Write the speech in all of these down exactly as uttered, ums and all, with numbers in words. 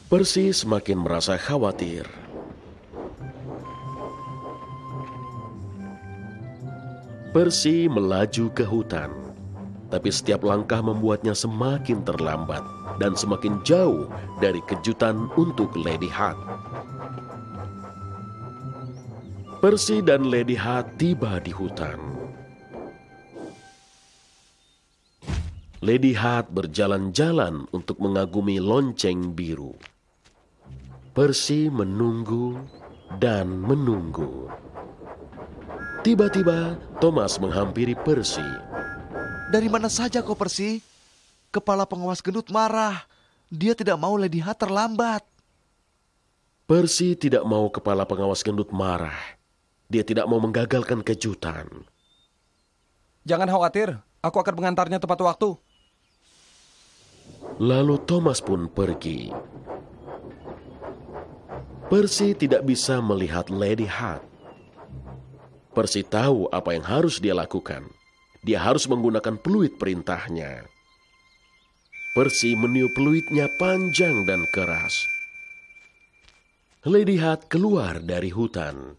Percy semakin merasa khawatir. Percy melaju ke hutan, tapi setiap langkah membuatnya semakin terlambat dan semakin jauh dari kejutan untuk Lady Hat. Percy dan Lady Hat tiba di hutan. Lady Hat berjalan-jalan untuk mengagumi lonceng biru. Percy menunggu dan menunggu. Tiba-tiba Thomas menghampiri Percy. Dari mana saja kau, Percy? Kepala pengawas gendut marah. Dia tidak mau Lady Hat terlambat. Percy tidak mau kepala pengawas gendut marah. Dia tidak mau menggagalkan kejutan. Jangan khawatir, aku akan mengantarnya tepat waktu. Lalu Thomas pun pergi. Percy tidak bisa melihat Lady Hat. Percy tahu apa yang harus dia lakukan. Dia harus menggunakan peluit perintahnya. Percy meniup peluitnya panjang dan keras. Lady Hat keluar dari hutan.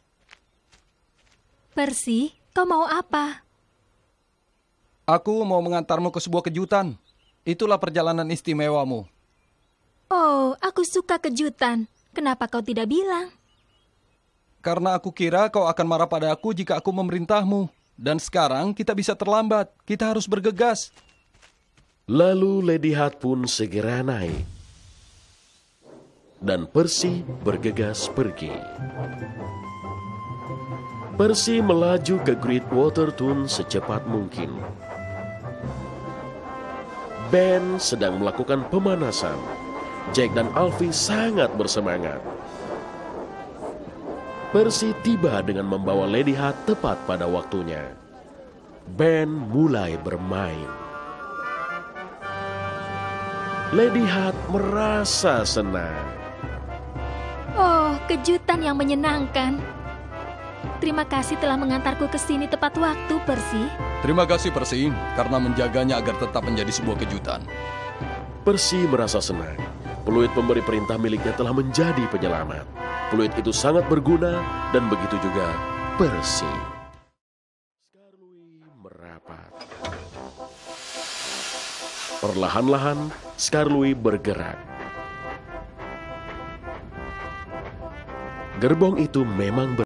Percy, kau mau apa? Aku mau mengantarmu ke sebuah kejutan. Itulah perjalanan istimewamu. Oh, aku suka kejutan. Kenapa kau tidak bilang? Karena aku kira kau akan marah pada aku jika aku memerintahmu. Dan sekarang kita bisa terlambat. Kita harus bergegas. Lalu Lady Hat pun segera naik. Dan Percy bergegas pergi. Percy melaju ke Great Waterton secepat mungkin. Ben sedang melakukan pemanasan. Jack dan Alfie sangat bersemangat. Percy tiba dengan membawa Lady Hat tepat pada waktunya. Ben mulai bermain. Lady Hat merasa senang. Oh, kejutan yang menyenangkan. Terima kasih telah mengantarku ke sini tepat waktu, Percy. Terima kasih, Percy, karena menjaganya agar tetap menjadi sebuah kejutan. Percy merasa senang. Peluit pemberi perintah miliknya telah menjadi penyelamat. Peluit itu sangat berguna dan begitu juga Percy. Skarloey merapat. Perlahan-lahan Skarloey bergerak. Gerbong itu memang ber